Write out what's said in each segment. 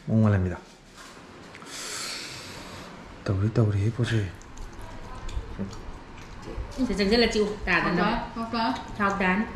몽말입니다. tàu đi 보지. Sẽ rất là chịu tàn đó. Chào tàn.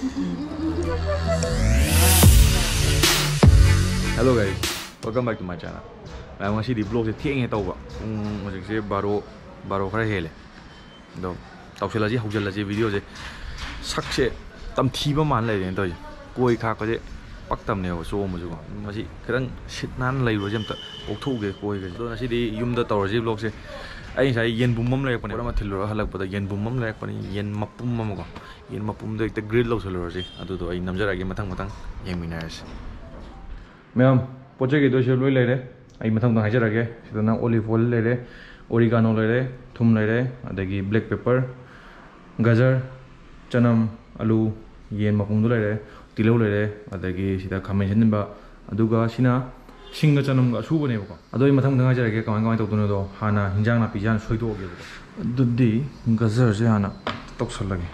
Hello guys, welcome back to my channel. ngasi di vlog se thieng he tawba. Hojik se baro khara hele. Do tawsela ji hojal ji video je sak se tam thiba man lai den to ji. Koi kha ko je pak tam ne so mo ju ko. Masi khadang sit nan lai ro jam ta ok thu ge koi ge. Do ngasi di yum da tawr ji vlog se ai sai yenbum mam lai ko ne. Ma thilro halak pa da yenbum mam lai ko ni yen mapum mam ko. Yen mapum do ekta grill lo solo ji. Adu do ai namjara ge matang yengminas. mayam poche ge do se loi lai re. ai mathang dang hajarage sidana olive oil lere oregano lere thum lere adagi black pepper gajar chanam alu yen mapum du lere tilo lere adagi sida khamen sinba aduga sina singa chanam ga su bane ko adoi mathang dang hajarage kamang tawduna do hana hinjang na pijan soido ge ko adudi gajar je hana toksal lage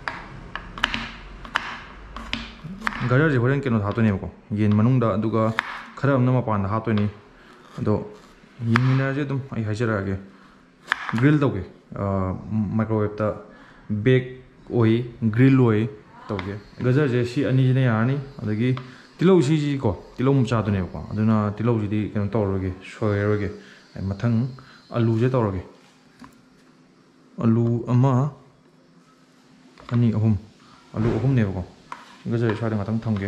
gajar je horen keno thato ne ko yen manung da aduga khara amna ma pan ha to ni ado yimina je dum ai hajarage grill doge microwave ta bake oi grill oi toge gajar je si ani ne yani adagi tilou si ji ko tilou mcha do ne ko aduna tilou ji di keno tawroge soyeroge ai mathang alu je tawroge alu ama ani alu ahum ne ko gajar sade matang thamge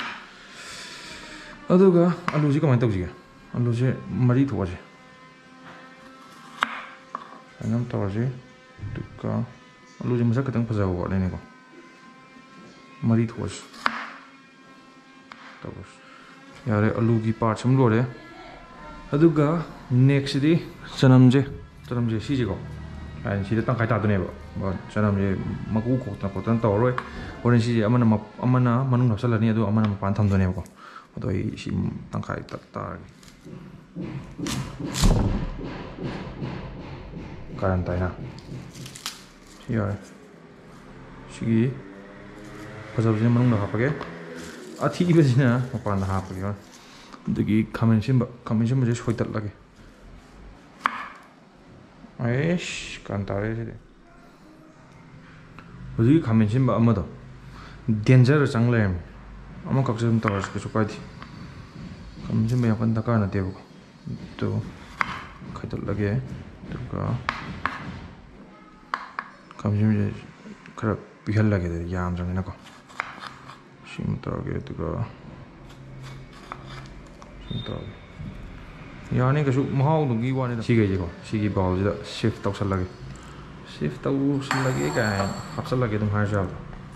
aduga alu ji kamai tawji alu je mari thoje anam tawje tukka alu je masa katang phajaw wa ne ko mari thoje tawus yare alu gi part sam lo re aduga next di chanam je si je ko ai si de tang khai ta do ne ba chanam je maku ko ta tawroi oren si je amana manung hapsala ni adu amana pan tham do ne ko adoi si tang khai ta karantina here sigi pazabjina manung da hapage athi ibesina mapan da hapage dagi khamen simba je soitat lage aish kantare je hoji khamen simba amado danger changle ama kaksem tawars ke sukai khamen simba yakan da kana debu to khaitat lage tuka kamjim khara pihal lage de yam jang na ko sim targe tuka sim targe yani ka su mahau du gi wani si ge ko si gi ball da shift taw sal lage ka hapsal lage dum ha jaw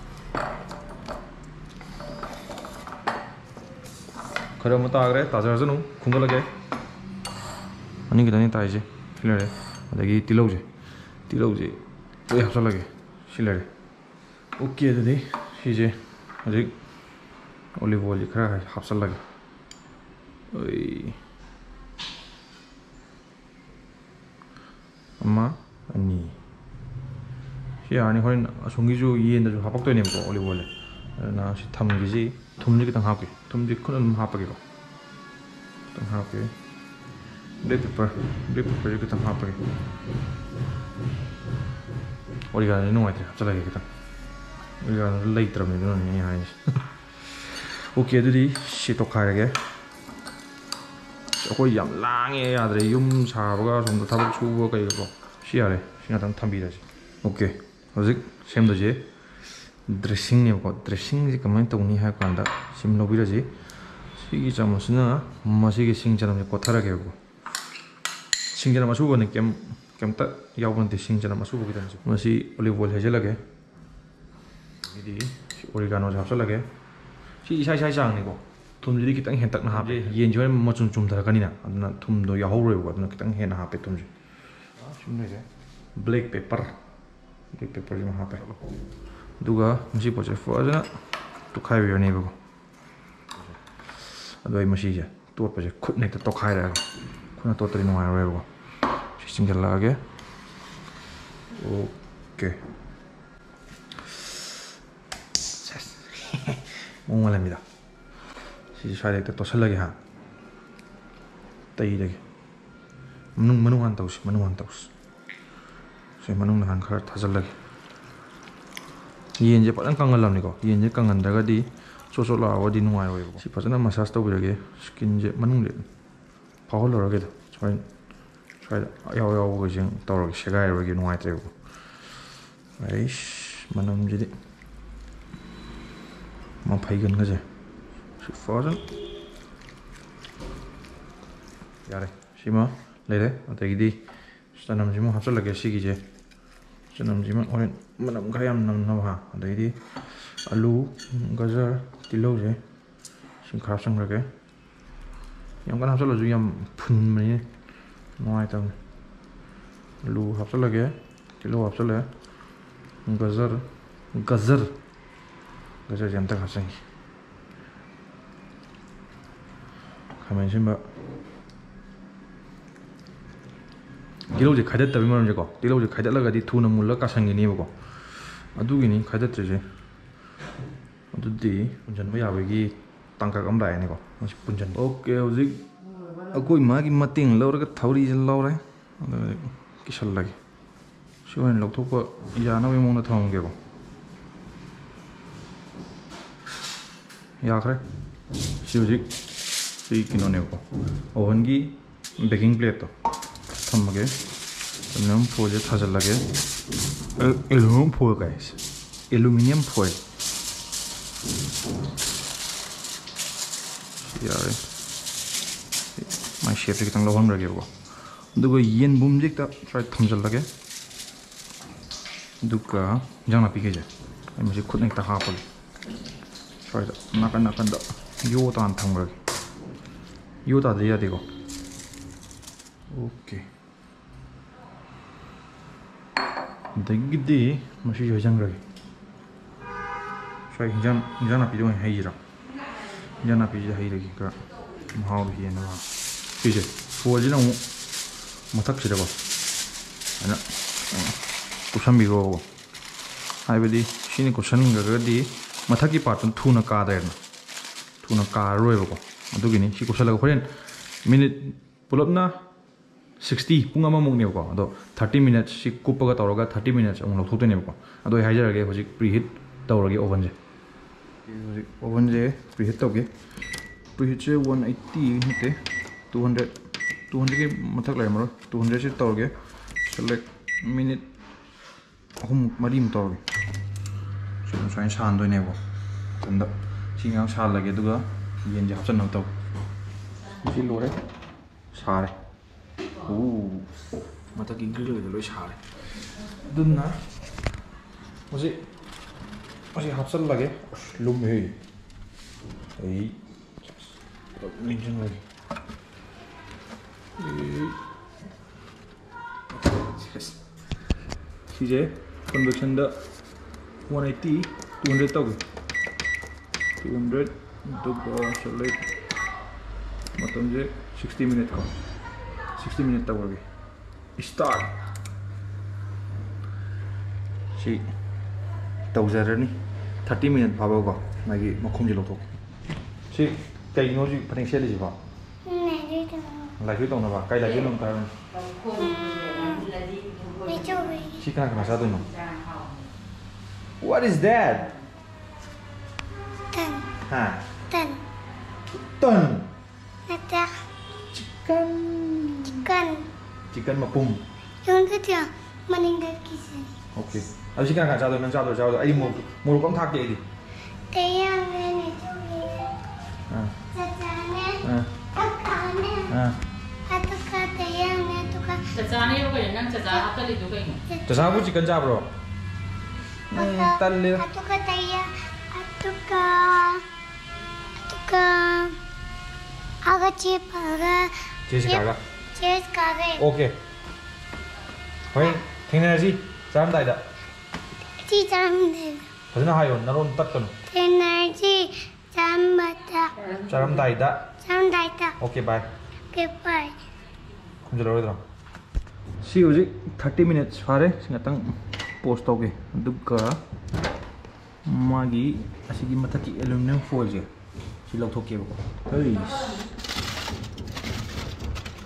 khara mata agre tajar janu khungal lage ani gidani taije silare adagi tilauji toy hapsalage silare okay adadi sije aji olive oil khara hapsalage oi amma ani si ani horin asongi ju yenda ju hapak toy nem ko olive oil na si thamgi ji thumji kitang hapke thumji khun hapage ko tang hapke black pepper juga tam hapage oregano no ai hapsalage kita oregano later me no ni hai okay adudi si to khairage akoi yam lange yadre yum sabaga somda thabak suba kai ko si yare sina tam thambi da si okay hojik sem do je dressing ne ko dressing ji kamai tongni ha kanda sim lobira ji sigi chamusna masigi singjanam ko tharage ko singjanam asuba ne kem ta yawban de singjanam asuba gidan ji masi olive oil hajelage idi oregano hapsalage si sai jang ni ko thum ji kitang hen tak na ha yen joy ma chum thar kanina adna thum do yahoroi ko adna kitang hen ha pe thum ji chum je black pepper ji ma ha pe duga ji poche fo ajana to khai yo ne ko adoi masi ja to pa je khut ne to khai ra khuna to tari no ha ro ko single lage okay 몽말입니다. 시지 샤이렉 또 설레게 한 tây manung han taus se manung han khar thajal lagi yen je padan kangal lam ni ko yen je kangan daga di so la wadi nuai oi ko si pasana massage to birage skin je manung le pawol rage try yaw go jing tawrag shegai rage nuai tre ko aish manam je di ma phaigan ga je si fajan yare sima lede atagidi sanam jima hapsa lage sigi je sanam jima oren manam khayam nam na ha atagidi alu gajar tilau je sing khar sang lage yam kan hapsa laju yam phun mani noi tam alu hapsa lage tilau hapsa le gajar jam tak hasang khamen simba tilau je khaidat tabi maram je ko tilau je khaidat laga di thuna mulla ka sangi ni ko adugini khaidat je adudi punjan ba yabagi tangka kam dai ni ko mas punjan okay hoji akoi ma gi mating lawra ka thauri je lawra kisal lagi siwan lokthok pa yana we mong na thong ge ko ya khare si hoji si kino ne ko oven gi baking plate to थमगे तमनम फोल जे थाजल लगे aluminium foil guys aluminium foil यारे माय shape के तंग लवन रगे को दुगो yenbum जे ता फ्राई थमजल लगे दुका जाना पिके जे मुझे खुद ने ता हापल फ्राई नाकन दा यो तान थंग रगे यो ता दे या देखो okay dagidi masih jang lagi so jang api dong hai jira jang api hai lagi ka mau hi na si je fo ji na matak sida ba ana kusambi go hai bedi sini kusan ga di mathaki patun thuna ka da na thuna ka roi ba ko adugini si kusala ga foren minute pulapna 60 punga ma mukne ko ado 30 minutes si kupaga tawraga 30 minutes ong lokthok ne ko ado haijarage hoji preheat tawrage oven je hoji oven je preheat tawge preheat je 180 hite 200 ke mathak lai maro 200 se tawge select minute ahum marim tawge so sai san doi ne ko tanda singang sal lage duga yen je hapsan no taw si lore sare mata ki grill le loi sare dunna oje hapsal lage lum he ei ninjan lagi sije convection da 180 200 tau 200 duga select matam je 60 minute ko 60 minutes tau lagi start si tau zara ni 30 minutes baba ko magi makhum je lothok si kai no ji phane se le ji ba lai ju tong na ba kai lai ju nom ta si ka ka sa do no what is that Ten. Nata. Chicken mapum. Yung kaya maninggal kisah. Okay. Abi si ka sa do nang sa do ai mo kom thak ke di. Tayang ne chuli. Chachane. Takane. Atuka tayang ne tuka. Chachane yo ko nang chacha hapta li do kai no. Chacha bu chicken cha bro. Talle. Atuka tayang atuka aga chip aga Jessica. Okay. Hoi, thingna ji cham dai da. Ji cham dai. Phajna hayo naron tat kan. Energy cham bata. Cham dai da. Cham dai ta. Okay, bye. Okay, bye. Khum jalo idra. Si hoji 30 minutes fare singatang post toge. Duka magi asigi mathaki aluminum foil je. Si lok thoke ko. Hey.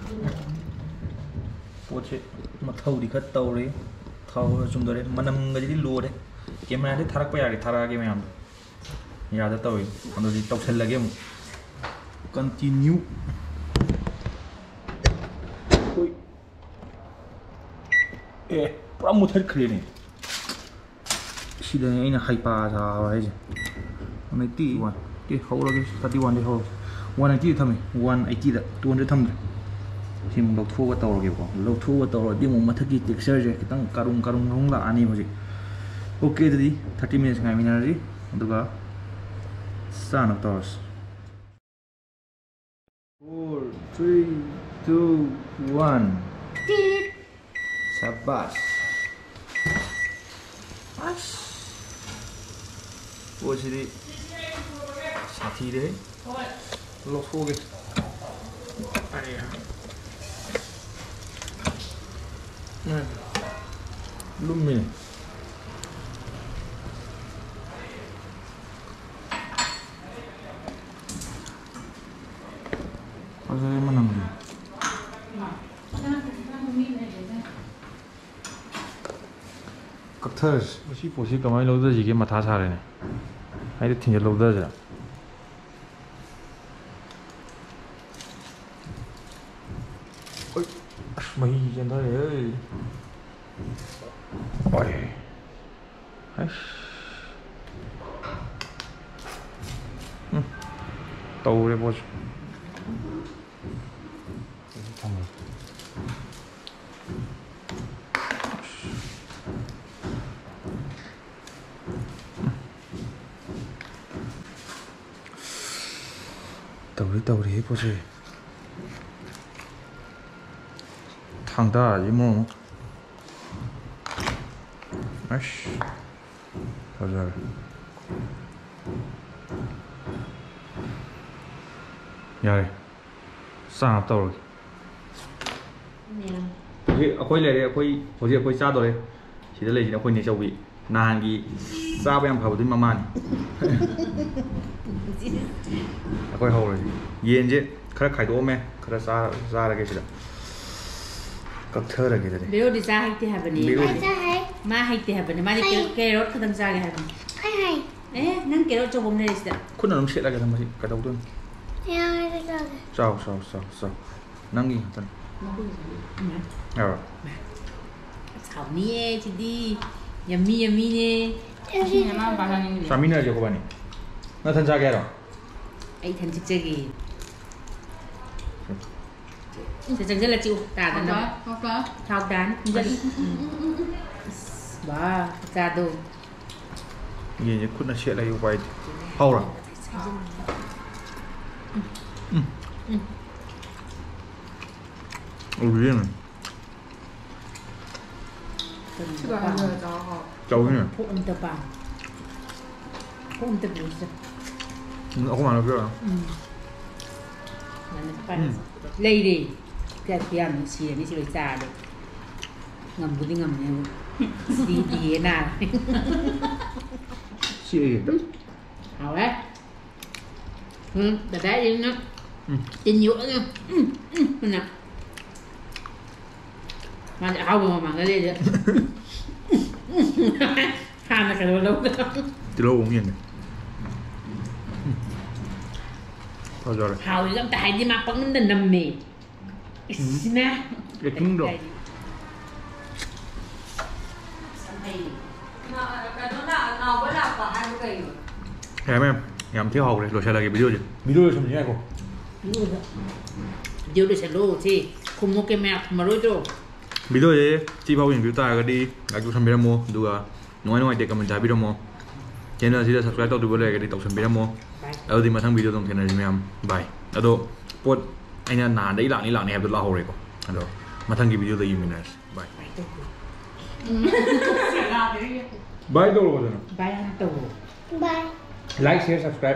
ꯄꯣꯠꯁꯦ ꯃꯊꯧꯗꯤ ꯈꯔ ꯇꯧꯔꯤ ꯊꯥꯎ ꯆꯨꯝꯗꯣꯔꯦ ꯃꯅꯝꯒꯗꯤ ꯂꯣꯏꯔꯦ ꯀꯦꯃꯦꯔꯥꯗꯤ ꯊꯥꯔꯛꯄ ꯌꯥꯔꯦ ꯊꯥꯔꯛꯑꯒꯦ ꯃꯌꯥꯝꯗꯣ ꯌꯥꯗ ꯇꯧꯋꯤ ꯑꯗꯨꯗꯤ ꯇꯧꯁꯜꯂꯒꯦ ꯑꯃꯨꯛ ꯀꯟꯇꯤꯅ꯭ꯌꯨ ꯑꯦ ꯄꯨꯔꯥ ꯃꯨꯊꯠꯈ꯭ꯔꯦꯅꯦ ꯁꯤꯗꯅꯦ ꯑꯩꯅ ꯍꯩꯄꯥ ꯁꯥꯕ ꯍꯥꯏꯁꯦ 181 ꯀꯦ ꯍꯧꯔꯒꯦ 31 ꯗꯩ ꯍꯧꯔꯒꯦ 190 ꯊꯝꯃꯦ 180ꯗ 200 ꯊꯝꯗ꯭ꯔꯦ ꯁꯤ ꯑꯃꯨꯛ ꯂꯧꯊꯣꯛꯑꯒ ꯇꯧꯔꯒꯦꯀꯣ ꯂꯧꯊꯣꯛꯑꯒ ꯇꯧꯔꯗꯤ ꯑꯃꯨꯛ ꯃꯊꯛꯀꯤ ꯇꯦꯛꯁꯆꯔꯁꯦ ꯈꯤꯇꯪ ꯀꯥꯔꯨꯝ ꯂꯥꯛꯑꯅꯤ ꯍꯧꯖꯤꯛ ꯑꯣꯀꯦ ꯑꯗꯨꯗꯤ 30 ꯃꯤꯅꯠꯁ ꯉꯥꯏꯃꯤꯟꯅꯔꯁꯤ ꯑꯗꯨꯒ ꯆꯥꯅꯕ ꯇꯧꯔꯁꯤ 4 3 2 1 ꯁꯕꯥꯁ ꯑꯁ ꯄꯣꯠꯁꯤꯗꯤ ꯁꯥꯊꯤꯔꯦ ꯂꯧꯊꯣꯛꯑꯒꯦ ꯂꯨꯝꯃꯤꯅꯦ ꯐꯖꯔꯦ ꯃꯅꯝꯗꯤ ꯀꯛꯊꯔꯁꯤ ꯃꯁꯤ ꯄꯣꯠꯁꯤ ꯀꯃꯥꯏꯅ ꯂꯧꯊꯁꯤꯒꯦ ꯃꯊꯥ ꯁꯥꯔꯦꯅꯦ ꯍꯥꯏꯗꯤ ꯊꯤꯟꯖꯤꯜ ꯂꯧꯊꯁꯤꯔꯥ ꯑꯁ ꯃꯍꯤ ꯆꯦꯟꯊꯔꯦ ꯑꯣꯏ ꯑꯁ ꯇꯧꯔꯦ ꯄꯣꯠꯁꯨ tàu đấy có gì thằng ta gì mà ash thôi rồi rồi sao tàu rồi akhoi lere akhoi cha dore sida lei sida akhoi ne chawbi nahan gi cha ba yam phawdi mama ni akhoi hawre yen je khara khai do me khara sa ra ge sida kak thơ ra ge de beo di cha hai ti ha bani ma hai ti ha bani ma ni ke rot khadang cha ge ha bani hai nang ke rot chobom ne sida khun nam set la ge tham si ka dau dun sao nang gi tan Thảo ni chị đi yummy nè Sami nè cô bạn nó thân ra kia rồi ấy thân chết gì thật rất là chịu tả nó thao đán rất ba ra đồ gì nhỉ khuôn nó sẽ là quay hầu rồi riêng này trâu thế này phụ âm tập à phụ âm tập gì nó không ăn được chưa lấy đi cái tiền xì này xì lấy trà được ngầm cái đi ngầm này sidi nào xì hảo đấy đấy đi nó tin nhựa nha nè mà lại không mà cái gì vậy hàng là cái lâu từ lâu uống nhìn này thôi rồi hào thì tại đi mà vẫn đừng nằm mì nè để cứng được em thiếu hầu này rồi sẽ là cái video gì video xong như này cô video được sẽ lô chứ không có cái map mà đối tượng video chị bao nhiêu view ta cái đi các chú xem video mua được nói để comment trả video mua channel chị đã subscribe tao được cái đi tập xem video mua ở thì mà thằng video tổng thể này em bye ở đâu pot anh là nản đấy lạng này được là hầu rồi cô ở mà thằng cái video tới mình này bye bye đâu rồi bye anh đâu bye like share subscribe